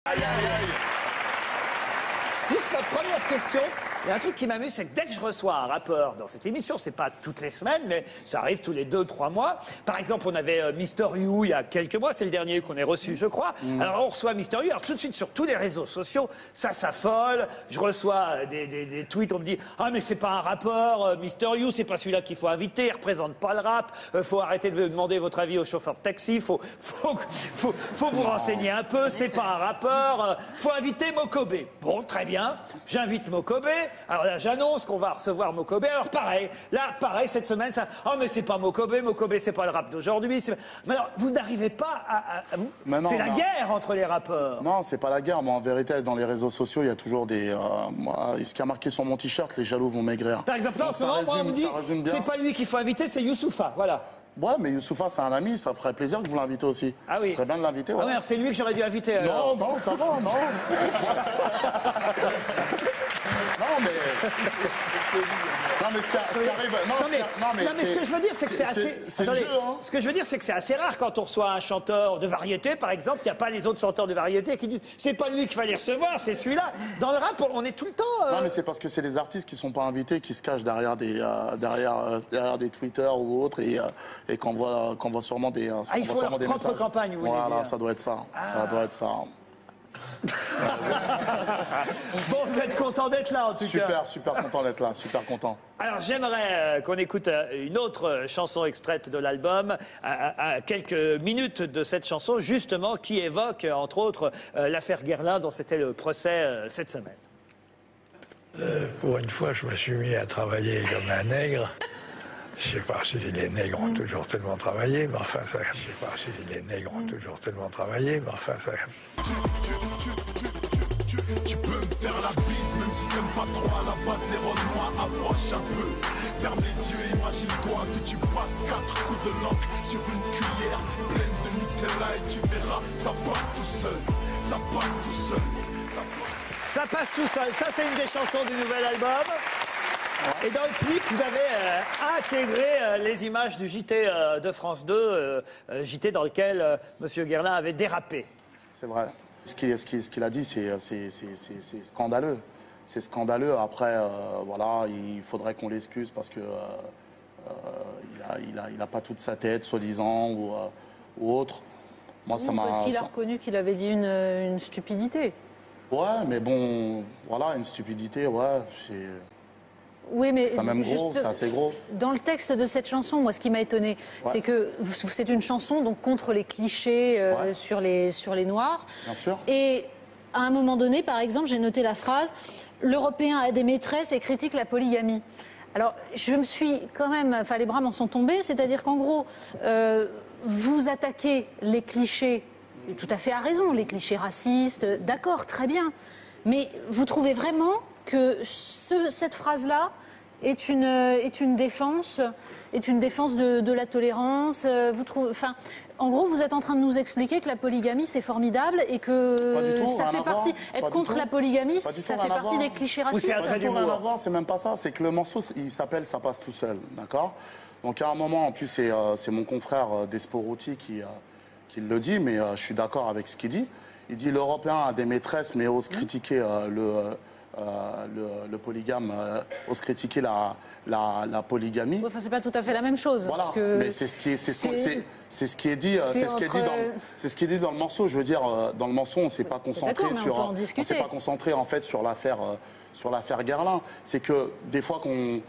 Aïe, aïe, aïe. Juste ma première question. Il y a un truc qui m'amuse, c'est que dès que je reçois un rappeur dans cette émission, c'est pas toutes les semaines, mais ça arrive tous les 2-3 mois. Par exemple, on avait Mister You il y a quelques mois, c'est le dernier qu'on ait reçu, je crois. Alors on reçoit Mister You, alors tout de suite sur tous les réseaux sociaux, ça s'affole. Je reçois des tweets, on me dit ah mais c'est pas un rappeur, Mister You, c'est pas celui-là qu'il faut inviter, il représente pas le rap. Faut arrêter de demander votre avis au chauffeur de taxi, faut vous renseigner un peu, c'est pas un rappeur. Faut inviter Mokobé. Bon, très bien, j'invite Mokobé. Alors là, j'annonce qu'on va recevoir Mokobé. Alors pareil, cette semaine, ça. Oh, mais c'est pas Mokobé, c'est pas le rap d'aujourd'hui. Mais alors, vous n'arrivez pas à c'est la guerre entre les rappeurs. Non, c'est pas la guerre. Moi, en vérité, dans les réseaux sociaux, il y a toujours des. Ce qui a marqué sur mon t-shirt, les jaloux vont maigrir. Par exemple, en ce moment, moi, on me dit, c'est pas lui qu'il faut inviter, c'est Youssoupha. Voilà. Ouais, mais Youssoupha, c'est un ami, ça ferait plaisir que vous l'invitez aussi. Ah oui. Ce serait bien de l'inviter. Ouais. Ah ouais, c'est lui que j'aurais dû inviter. Alors. Non, ça va, non. Non, mais ce qui arrive. Non, mais ce que je veux dire, c'est que c'est assez. Attendez, ce que je veux dire, c'est que c'est assez rare quand on reçoit un chanteur de variété, par exemple, il n'y a pas les autres chanteurs de variété qui disent c'est pas lui qu'il fallait recevoir, c'est celui-là. Dans le rap, on est tout le temps. Non, mais c'est parce que c'est les artistes qui sont pas invités, qui se cachent derrière des Twitter ou autres et qu'on voit sûrement des. Il faut leur propre campagne, vous voulez dire. Voilà, ça doit être ça. Ça doit être ça. Bon, vous êtes content d'être là en tout cas. Super content d'être là, super content. Alors j'aimerais qu'on écoute une autre chanson extraite de l'album, à quelques minutes de cette chanson justement qui évoque entre autres l'affaire Guerlain dont c'était le procès cette semaine. Pour une fois, je me suis mis à travailler comme un nègre. Je sais pas si les nègres ont toujours tellement travaillé, mais enfin, ça, je sais pas si les nègres ont toujours tellement travaillé, mais enfin, ça. Tu peux me faire la bise, même si t'aimes pas trop à la base, les Renois approche un peu. Ferme les yeux, imagine-toi que tu passes 4 coups de langue sur une cuillère pleine de Nutella et tu verras, ça passe tout seul, ça passe tout seul, ça passe tout seul. Ça, c'est une des chansons du nouvel album. Et dans le clip, vous avez intégré les images du JT de France 2, JT dans lequel M. Guerlain avait dérapé. C'est vrai. Ce qu'il a dit, c'est scandaleux. C'est scandaleux. Après, voilà, il faudrait qu'on l'excuse parce que il a pas toute sa tête, soi-disant, ou autre. Moi, ça m'a. Parce qu'il a reconnu qu'il avait dit une stupidité. Ouais, mais bon, voilà, une stupidité, ouais, c'est. Oui, mais c'est quand même gros, c'est assez gros. Dans le texte de cette chanson, moi, ce qui m'a étonné, c'est que c'est une chanson donc contre les clichés sur les Noirs. Bien sûr. Et à un moment donné, par exemple, j'ai noté la phrase « L'Européen a des maîtresses et critique la polygamie ». Alors, je me suis quand même, enfin, les bras m'en sont tombés, c'est-à-dire qu'en gros, vous attaquez les clichés, tout à fait à raison, les clichés racistes, d'accord, très bien, mais vous trouvez vraiment que cette phrase-là est une défense de la tolérance. En gros, vous êtes en train de nous expliquer que la polygamie c'est formidable et que ça fait partie. Être contre la polygamie, ça fait partie des clichés racistes. C'est même pas ça. C'est que le morceau, il s'appelle "Ça passe tout seul", d'accord. Donc à un moment, en plus, c'est mon confrère Desporuti qui le dit, mais je suis d'accord avec ce qu'il dit. Il dit l'Européen a des maîtresses, mais ose critiquer le polygame, ose critiquer la polygamie. Enfin, c'est pas tout à fait la même chose. Voilà, parce que mais c'est ce qui est dit dans le morceau. Je veux dire, dans le morceau, on s'est pas concentré en fait sur l'affaire Guerlain. C'est que des fois quand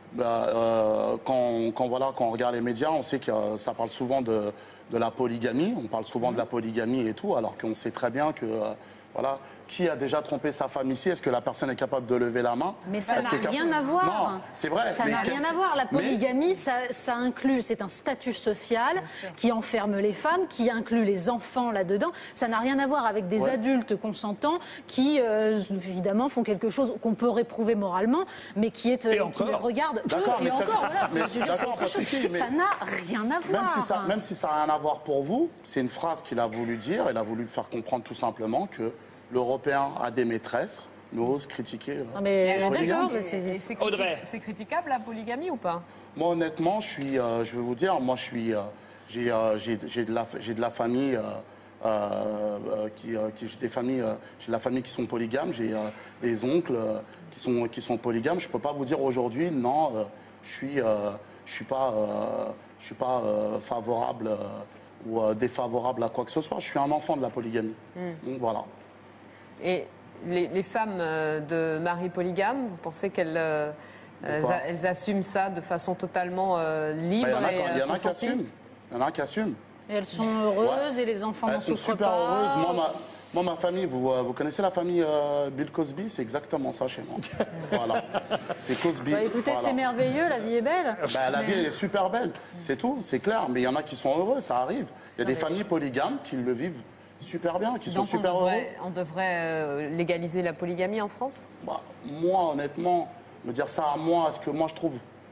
on regarde les médias, on sait que ça parle souvent de la polygamie. On parle souvent de la polygamie et tout, alors qu'on sait très bien que voilà. Qui a déjà trompé sa femme ici? Est-ce que la personne est capable de lever la main? Mais ça n'a rien à voir. Non, c'est vrai. Ça n'a rien à voir. La polygamie, ça inclut, c'est un statut social qui enferme les femmes, qui inclut les enfants là-dedans. Ça n'a rien à voir avec des adultes consentants qui, évidemment, font quelque chose qu'on peut réprouver moralement, mais qui regarde. D'accord, mais encore, voilà. Ça n'a rien à voir. Même si ça n'a rien à voir pour vous, c'est une phrase qu'il a voulu dire. Il a voulu faire comprendre tout simplement que l'Européen a des maîtresses, mais ose critiquer. Non mais d'accord, Audrey. C'est critiquable la polygamie ou pas? Moi honnêtement, je vais vous dire, moi j'ai de la famille j'ai des familles, j'ai de la famille qui sont polygames, j'ai des oncles qui sont polygames. Je peux pas vous dire aujourd'hui, non, je suis pas favorable ou défavorable à quoi que ce soit. Je suis un enfant de la polygamie. Donc, voilà. Et les femmes de mari polygame, vous pensez qu'elles elles assument ça de façon totalement libre Il y en a qui consentie? assument. Il y en a qui assument. Et elles sont heureuses et les enfants n'en Elles sont souffrent super pas. heureuses. Moi, ma famille, vous connaissez la famille Bill Cosby? C'est exactement ça chez moi. Voilà. C'est Cosby. Bah, écoutez, Voilà. c'est merveilleux, la vie est belle. Bah, la vie elle est super belle, c'est tout, c'est clair. Mais il y en a qui sont heureux, ça arrive. Il y a des familles polygames qui le vivent super bien, qui sont Donc super heureux. on devrait légaliser la polygamie en France? Bah, moi, honnêtement, me dire ça à moi, ce que moi je trouve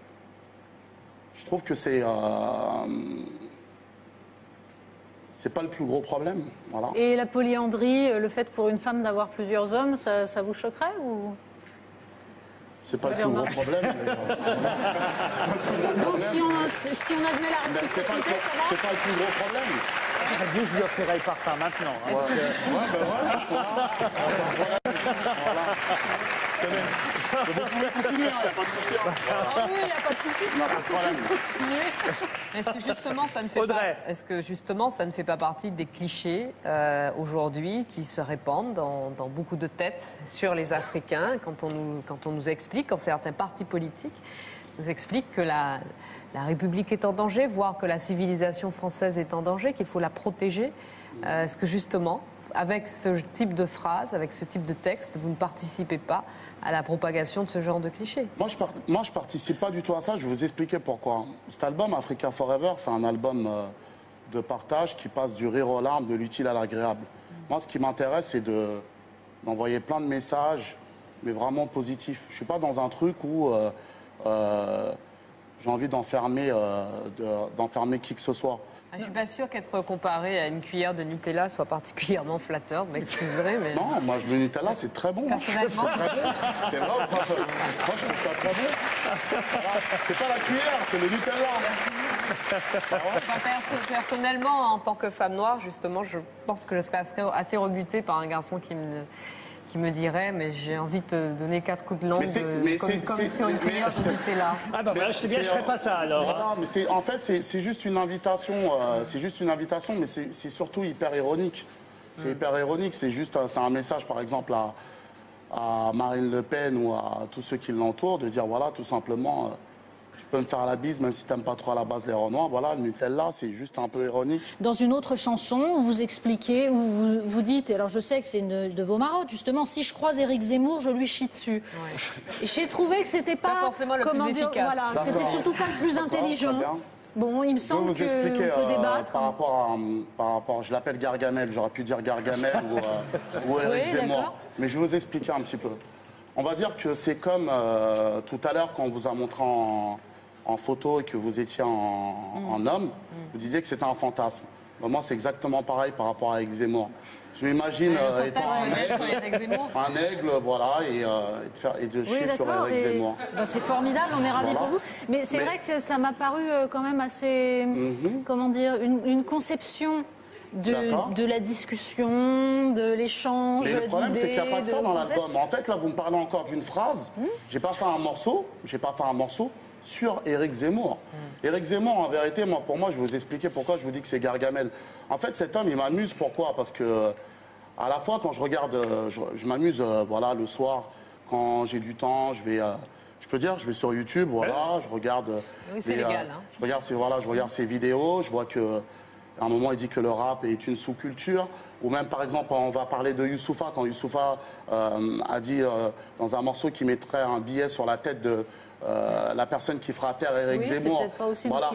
que c'est pas le plus gros problème, voilà. Et la polyandrie, le fait pour une femme d'avoir plusieurs hommes, ça vous choquerait ou... C'est pas le plus gros problème. Donc si on admet la Mais c'est pas, réciprocité, ça va? c'est pas le plus gros problème. Vous, je lui offrirai le parfum maintenant. Hein. Vous pouvez continuer, il n'y a pas de souci. Hein. Ah oui, il n'y a pas de souci. Non, pas de problème. Est-ce que justement ça ne fait Audrey. pas, est-ce que justement ça ne fait pas partie des clichés aujourd'hui qui se répandent dans beaucoup de têtes sur les Africains quand on nous explique, quand certains partis politiques nous expliquent que la République est en danger, voire que la civilisation française est en danger, qu'il faut la protéger. Est-ce que justement, avec ce type de phrase, avec ce type de texte, vous ne participez pas à la propagation de ce genre de clichés? Moi, je participe pas du tout à ça. Je vais vous expliquer pourquoi. Cet album, Africa Forever, c'est un album de partage qui passe du rire aux larmes, de l'utile à l'agréable. Moi, ce qui m'intéresse, c'est d'envoyer plein de messages, mais vraiment positifs. Je suis pas dans un truc où j'ai envie d'enfermer qui que ce soit. Je ne suis pas sûre qu'être comparé à une cuillère de Nutella soit particulièrement flatteur, vous m'excuserez, mais... Non, moi, le Nutella, c'est très bon. Personnellement. C'est très bon. C'est vrai ou pas? Moi, je trouve ça très bon. Voilà. C'est pas la cuillère, c'est le Nutella. Personnellement, en tant que femme noire, justement, je pense que je serais assez rebutée par un garçon qui me dirait, mais j'ai envie de te donner 4 coups de langue comme sur une cuillère de Nutella. Ah bah, je sais bien, je ferai pas ça alors. Non, mais en fait, c'est juste une invitation. C'est juste une invitation, mais c'est surtout hyper ironique. C'est hyper ironique. C'est un message, par exemple, à Marine Le Pen ou à tous ceux qui l'entourent, de dire voilà, tout simplement. Tu peux me faire la bise, même si t'aimes pas trop à la base les Renois. Voilà, le Nutella, c'est juste un peu ironique. Dans une autre chanson, vous expliquez, vous dites, alors je sais que c'est une de vos marottes, justement, si je croise Éric Zemmour, je lui chie dessus. Ouais. Et j'ai trouvé que c'était pas forcément le plus efficace. Voilà, c'était surtout pas le plus intelligent. Bon, il me semble qu'on peut débattre. Par rapport, je l'appelle Gargamel, j'aurais pu dire Gargamel ou Éric Zemmour. Mais je vais vous expliquer un petit peu. On va dire que c'est comme tout à l'heure quand on vous a montré en photo et que vous étiez en homme, vous disiez que c'était un fantasme. Moi, c'est exactement pareil par rapport à Éric Zemmour. Je m'imagine étant un aigle, voilà, et de chier sur Éric Zemmour. Ben, c'est formidable, on est ravis pour vous. Mais c'est vrai que ça m'a paru quand même assez, comment dire, une conception de la discussion, de l'échange. Mais le problème, c'est qu'il n'y a pas de ça dans l'album. En fait, là, vous me parlez encore d'une phrase. J'ai pas fait un morceau sur Éric Zemmour. Éric Zemmour, en vérité, pour moi, je vais vous expliquer pourquoi je vous dis que c'est Gargamel. En fait, cet homme, il m'amuse. Pourquoi? Parce que, à la fois, quand je regarde, je m'amuse, voilà, le soir, quand j'ai du temps, je vais sur YouTube, voilà, je regarde. Oui, c'est légal. Je regarde ses vidéos, je vois que. À un moment, il dit que le rap est une sous-culture. Ou même, par exemple, on va parler de Youssoupha. Quand Youssoupha a dit dans un morceau qu'il mettrait un billet sur la tête de la personne qui fera taire Éric Zemmour. Voilà,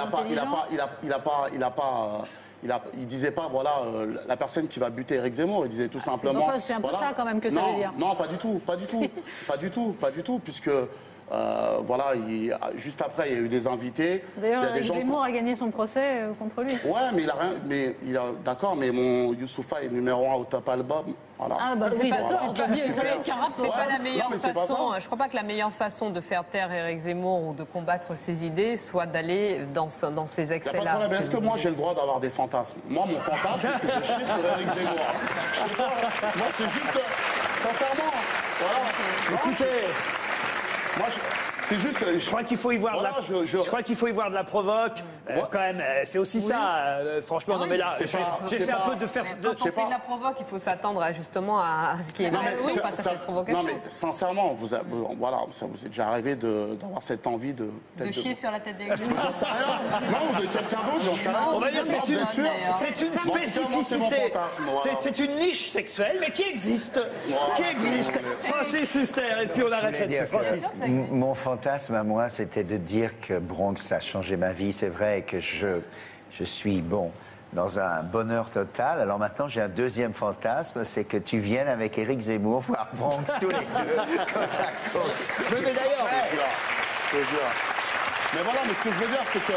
il disait pas voilà la personne qui va buter Éric Zemmour. Il disait tout simplement. C'est un peu ça quand même que ça veut dire. Non, pas du tout, puisque Voilà, juste après, il y a eu des invités. D'ailleurs, Il y a des gens Zemmour a gagné son procès contre lui. Ouais, mais il a rien. Mais d'accord, mais mon Youssoufa est numéro 1 au top album. Voilà. Ah bah oui, d'accord. C'est pas la meilleure Non, mais c'est pas façon. ça. Je crois pas que la meilleure façon de faire taire Éric Zemmour ou de combattre ses idées soit d'aller dans ces Y a pas de excès-là. problème. Est-ce que moi j'ai le droit d'avoir des fantasmes? Moi, mon fantasme, c'est de chier sur Éric Zemmour. Je sais pas, moi, c'est juste. Sincèrement. Voilà. Écoutez, Moi, c'est juste. je crois qu'il faut y voir Voilà, je crois qu'il faut y voir de la provoque. Quand même, c'est aussi ça. Franchement, non mais là, c'est pas- j'essaie c'est un pas- peu de faire. Quand on sais fait pas. de la provoque, il faut s'attendre justement à ce qui est Non, mal mais face à cette provocation. non, mais sincèrement, voilà, ça vous est déjà arrivé d'avoir cette envie de. De chier sur la tête des J'en sais rien. Non, ou de quelqu'un d'autre, j'en sais rien. On va dire c'est une- c'est une Bon, clairement, c'est mon spécificité. fantasme, voilà. C'est une niche sexuelle, mais qui existe. Voilà. Qui existe. Francis Huster, et puis on arrête là-dessus. Francis. Mon fantasme à moi, c'était de dire que Bronx a changé ma vie. C'est vrai que je suis, dans un bonheur total. Alors maintenant, j'ai un deuxième fantasme, c'est que tu viennes avec Éric Zemmour voir Bronx tous les deux, côte à côte. Mais d'ailleurs, Je te jure. Mais voilà, mais ce que je veux dire, c'est que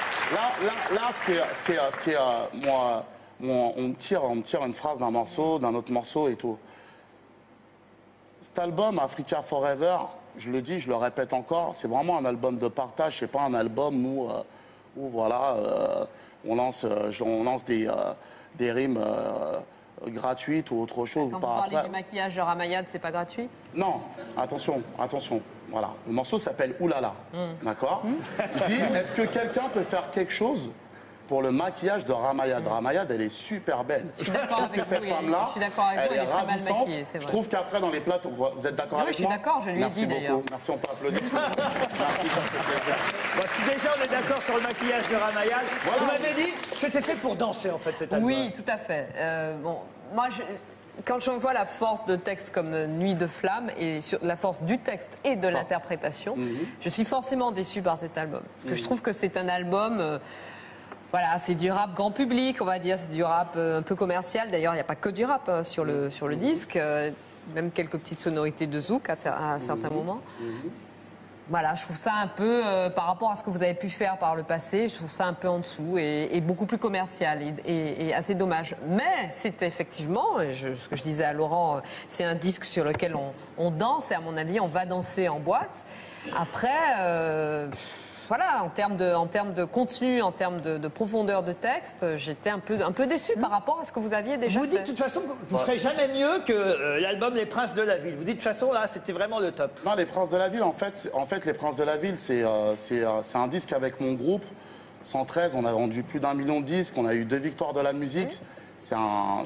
là, ce qui est, moi, on me tire une phrase d'un morceau, d'un autre morceau et tout. Cet album, Africa Forever, je le dis, je le répète encore, c'est vraiment un album de partage, c'est pas un album où voilà, on lance des rimes gratuites ou autre chose. Quand vous par parlez après. du maquillage de Ramayad, c'est pas gratuit? Non, attention. Voilà, le morceau s'appelle Oulala, d'accord. Je dis, est-ce que quelqu'un peut faire quelque chose pour le maquillage de Ramayad? Ramayad, elle est super belle. Je suis d'accord avec cette vous, femme-là, je suis d'accord avec vous, elle est très mal ravissante. maquillée, c'est Je vrai. trouve qu'après, dans les plateaux, vous êtes d'accord Non, avec je suis moi? d'accord, je lui ai Merci dit, beaucoup. d'ailleurs. Merci, on peut applaudir. Merci, ça fait plaisir. bon, si déjà on est d'accord sur le maquillage de Ramayad, Voilà. vous m'avez dit que c'était fait pour danser en fait cet album. Oui, tout à fait. Moi, quand je vois la force de texte comme Nuit de flamme et sur la force du texte et de l'interprétation, je suis forcément déçue par cet album. Parce que je trouve que c'est un album. Voilà, c'est du rap grand public, on va dire, c'est du rap un peu commercial. D'ailleurs, il n'y a pas que du rap sur le disque, même quelques petites sonorités de zouk à certains moments. Voilà, je trouve ça un peu, par rapport à ce que vous avez pu faire par le passé, je trouve ça un peu en dessous et beaucoup plus commercial et assez dommage. Mais c'est effectivement, ce que je disais à Laurent, c'est un disque sur lequel on danse et à mon avis, on va danser en boîte. Après, voilà, en termes de contenu, en termes de profondeur de texte, j'étais un peu déçue par rapport à ce que vous aviez déjà Vous fait. dites de toute façon que vous ne ferez jamais mieux que l'album Les Princes de la Ville. Vous dites de toute façon là, c'était vraiment le top. Non, Les Princes de la Ville, en fait, Les Princes de la Ville, c'est un disque avec mon groupe. 113, on a vendu plus d'1 million de disques, on a eu 2 victoires de la musique. C'est un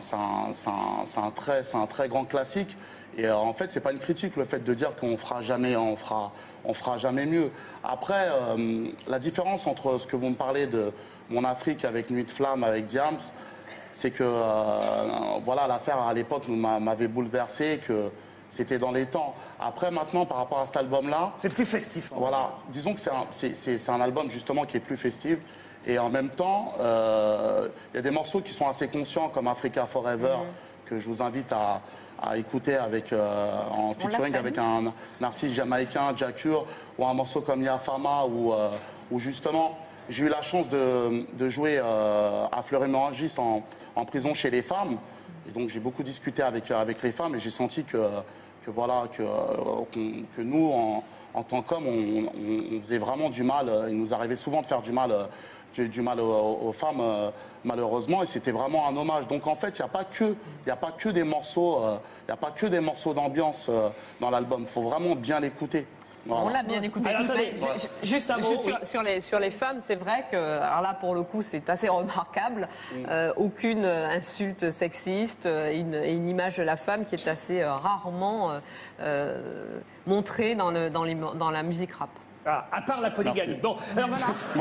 très grand classique. Et en fait, c'est pas une critique le fait de dire qu'on fera jamais mieux. Après, la différence entre ce que vous me parlez de Mon Afrique avec Nuit de flamme avec Diams, c'est que voilà, l'affaire à l'époque m'avait bouleversé, que c'était dans les temps. Après, maintenant, par rapport à cet album-là, C'est plus festif. voilà, disons que c'est un album justement qui est plus festif. Et en même temps, il y a des morceaux qui sont assez conscients, comme Africa Forever, que je vous invite à écouter en featuring avec un artiste jamaïcain, Jakur, ou un morceau comme Yafama, où justement, j'ai eu la chance de jouer à Fleury-Mérogis en prison chez les femmes. Et donc, j'ai beaucoup discuté avec les femmes et j'ai senti que nous, en tant qu'hommes, on faisait vraiment du mal. Il nous arrivait souvent de faire du mal aux femmes, malheureusement, et c'était vraiment un hommage. Donc en fait, il n'y a pas que des morceaux d'ambiance dans l'album. Il faut vraiment bien l'écouter. Voilà. On l'a bien écouté. Alors, attendez, Juste un mot, oui. sur les femmes, c'est vrai que, alors là, pour le coup, c'est assez remarquable. Aucune insulte sexiste, une image de la femme qui est assez rarement montrée dans la musique rap. Ah, à part la polygamie. Merci. Bon, alors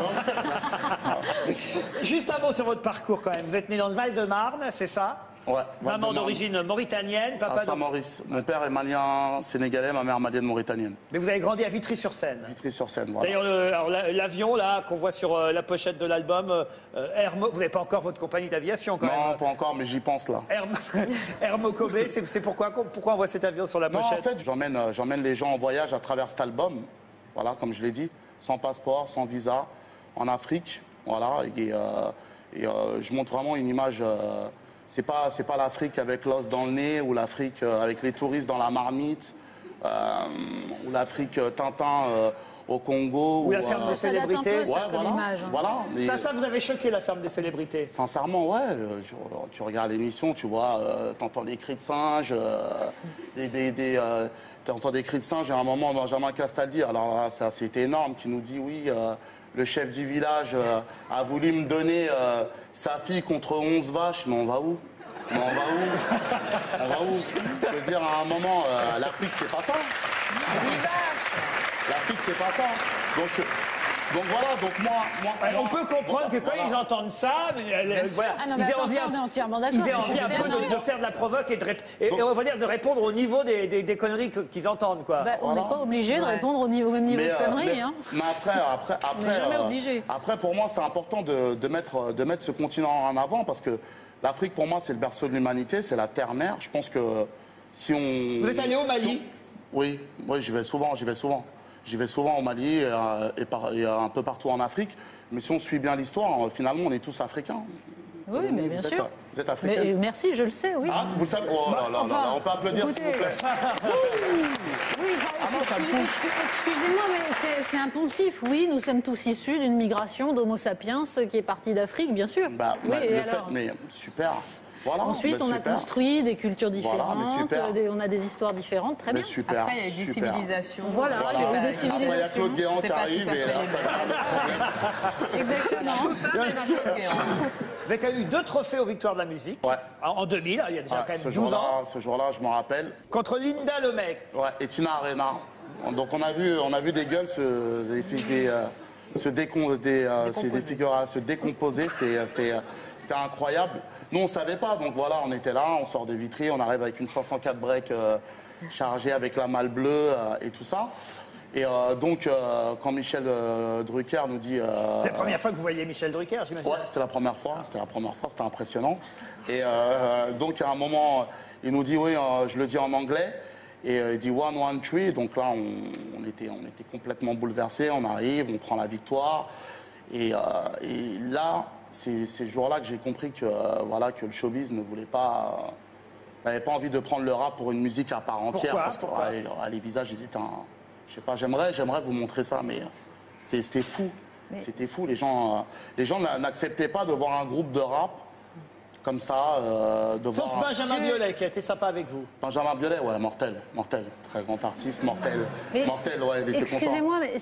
juste un mot sur votre parcours quand même. Vous êtes né dans le Val-de-Marne, c'est ça? Ouais, Maman Val-de-Marne. d'origine mauritanienne, À papa Saint-Maurice. Mon père est malien sénégalais, ma mère malienne mauritanienne. Mais vous avez grandi à Vitry-sur-Seine. Vitry-sur-Seine, voilà. D'ailleurs, l'avion là qu'on voit sur la pochette de l'album, vous n'avez pas encore votre compagnie d'aviation quand Non, même. pas encore, mais j'y pense là. Hermo Kobe, c'est pourquoi on voit cet avion sur la Non, pochette? en fait, j'emmène les gens en voyage à travers cet album. voilà, comme je l'ai dit, sans passeport, sans visa, en Afrique, voilà, et je montre vraiment une image. C'est pas l'Afrique avec l'os dans le nez, ou l'Afrique avec les touristes dans la marmite, ou l'Afrique Tintin au Congo. Ou la ferme des célébrités. Ça date un peu, ça, comme image, hein. Voilà. Mais Ça vous avait choqué, la ferme des célébrités? sincèrement, ouais. Tu regardes l'émission, tu vois, t'entends des cris de singe, t'entends des cris de singe. À un moment, Benjamin Castaldi, alors là, c'était énorme, qui nous dit oui. Le chef du village a voulu me donner sa fille contre 11 vaches, mais on va où? Mais on va où? On va où? Je veux dire, à un moment, l'Afrique, c'est pas ça. L'Afrique, c'est pas ça. Donc voilà, donc moi on peut comprendre que quand ils entendent ça, voilà, Ah non, mais attention, on est entièrement d'accord. ils aient envie c'est un peu super. de faire de la provoque et on va dire de répondre au niveau des conneries qu'ils entendent, quoi. Bah, on n'est pas obligé de répondre au même niveau de conneries. Hein. Mais après, On n'est jamais obligé. Après, pour moi, c'est important de mettre ce continent en avant, parce que l'Afrique, pour moi, c'est le berceau de l'humanité, c'est la terre-mère. Je pense que si on... Vous êtes allé au Mali? Oui, j'y vais souvent. J'y vais souvent au Mali et un peu partout en Afrique. Mais si on suit bien l'histoire, finalement, on est tous africains. Oui, mais bien sûr. Vous êtes africain? Merci, je le sais, oui. Ah, vous le savez? Oh là là, Enfin, on peut applaudir, s'il vous plaît. Oui, excusez-moi, mais c'est un poncif. Oui, nous sommes tous issus d'une migration d'Homo sapiens qui est partie d'Afrique, bien sûr. Mais super. Voilà, ensuite, on a construit des cultures différentes, on a des histoires différentes, très bien. Super, après, il y a des civilisations. Voilà, il y a eu des civilisations. Après, il y a Claude Guéant qui arrive. Exactement. Tout ça, mais dans Claude Guéant. Vous avez quand même eu 2 trophées aux Victoires de la musique. Ouais. En 2000, il y a déjà quand même 12 ans. Ce jour-là, je m'en rappelle. Contre Linda Lemec. Ouais, et Tina Arena. Donc on a vu des gueules se décomposer. C'était incroyable. Nous, on savait pas, donc voilà, on était là, on sort de Vitry, on arrive avec une 504 break chargée avec la malle bleue et tout ça. Et donc, quand Michel Drucker nous dit... C'est la première fois que vous voyez Michel Drucker, j'imagine? Ouais, c'était la première fois, c'était impressionnant. Et donc, à un moment, il nous dit, oui, je le dis en anglais, et il dit 1-1-3, donc là, on était complètement bouleversés, on arrive, on prend la victoire, et là... C'est ce jour-là que j'ai compris que le showbiz n'avait pas envie de prendre le rap pour une musique à part entière. Pourquoi? Les visages, ils étaient je sais pas, j'aimerais vous montrer ça, mais c'était fou. C'était fou. Les gens n'acceptaient pas de voir un groupe de rap comme ça. Sauf Benjamin Biolay qui a été sympa avec vous. Benjamin Biolay, ouais, mortel. Très grand artiste, mortel. Mortel, ouais, il était content. Excusez-moi, mais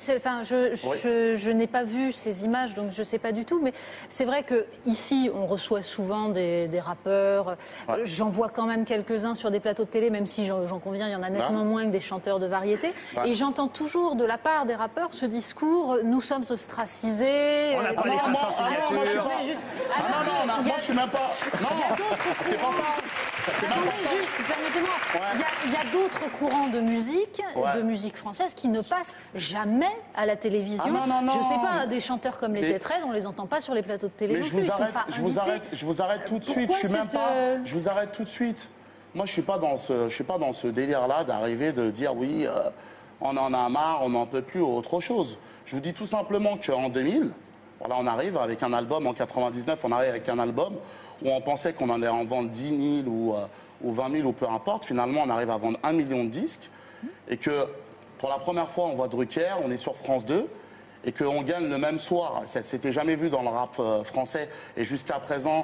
je n'ai pas vu ces images, donc je ne sais pas du tout. Mais c'est vrai qu'ici, on reçoit souvent des rappeurs. Ouais. J'en vois quand même quelques-uns sur des plateaux de télé, même si j'en conviens, il y en a nettement moins que des chanteurs de variété. Ouais. Et j'entends toujours de la part des rappeurs ce discours, nous sommes ostracisés. On n'a pas les 500 signatures. Non, moi je suis même pas... Non, c'est pas ça. Attendez juste, permettez-moi. Ouais. Il y a d'autres courants de musique française qui ne passent jamais à la télévision. Non. Je sais pas, des chanteurs comme les Tétraides, on les entend pas sur les plateaux de télé non plus. Je vous arrête tout de suite. Je vous arrête tout de suite. Moi, je suis pas dans ce délire-là d'arriver de dire oui, on en a marre, on n'en peut plus ou autre chose. Je vous dis tout simplement qu'en 2000, voilà, on arrive avec un album en 99, on arrive avec un album où on pensait qu'on allait en vendre 10 000 ou 20 000 ou peu importe. Finalement, on arrive à vendre 1 million de disques et que pour la première fois, on voit Drucker, on est sur France 2 et qu'on gagne le même soir. Ça s'était jamais vu dans le rap français et jusqu'à présent,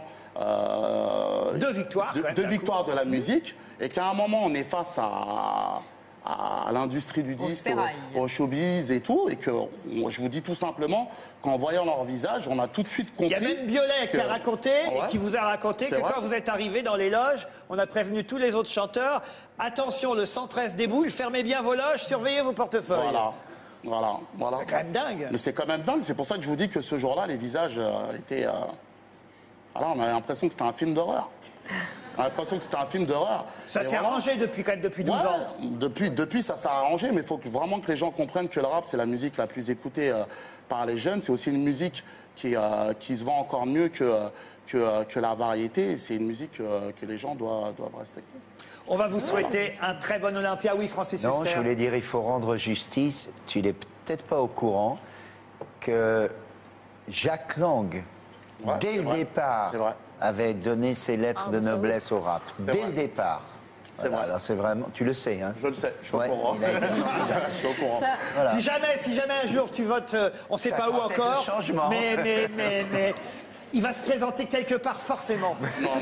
2 victoires. Deux victoires de la musique et qu'à un moment, on est face à l'industrie du disque, au showbiz et tout, et que je vous dis tout simplement qu'en voyant leur visage, on a tout de suite compris. Il y a même Biolay qui a raconté, et qui vous a raconté que quand vous êtes arrivé dans les loges, on a prévenu tous les autres chanteurs, attention, le 113 déboule, fermez bien vos loges, surveillez vos portefeuilles. Voilà. C'est quand même dingue. Mais c'est quand même dingue, c'est pour ça que je vous dis que ce jour-là, les visages étaient... Voilà, on avait l'impression que c'était un film d'horreur. On a l'impression que c'était un film d'horreur. Ça s'est arrangé depuis 12 ans. Depuis, ça s'est arrangé, mais il faut vraiment que les gens comprennent que le rap, c'est la musique la plus écoutée par les jeunes. C'est aussi une musique qui se vend encore mieux que la variété. C'est une musique que les gens doivent respecter. On va vous souhaiter un très bon Olympia. Oui, Francis Huster. Non, je voulais dire, il faut rendre justice. Tu n'es peut-être pas au courant que Jacques Lang, Ouais, dès c'est le vrai. départ, C'est vrai. avait donné ses lettres de bah, ça, noblesse au rap. Dès vrai. le départ. C'est Voilà, vrai. alors c'est vraiment, tu le sais, hein. Je le sais, je suis Ouais, au courant. il a été Je suis au courant. Ça, Voilà. Si jamais un jour tu votes, on ne sait Ça pas où sera peut-être le encore, changement. mais il va se présenter quelque part forcément.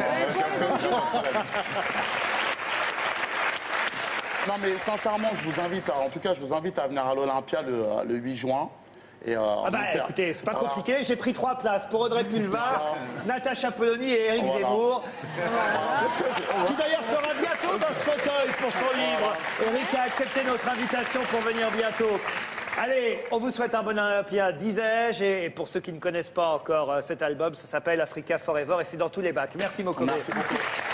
Non mais sincèrement, je vous invite à venir à l'Olympia le 8 juin. Et, Ah bah écoutez, c'est pas compliqué, j'ai pris 3 places pour Audrey Pulvar, Natacha Polony et Éric Voilà. Zemmour, qui d'ailleurs sera bientôt dans ce fauteuil pour son livre. Éric a accepté notre invitation pour venir bientôt. Allez, on vous souhaite un bon Olympia, disais-je, et pour ceux qui ne connaissent pas encore cet album, ça s'appelle Africa Forever et c'est dans tous les bacs. Merci Mokome. Merci beaucoup.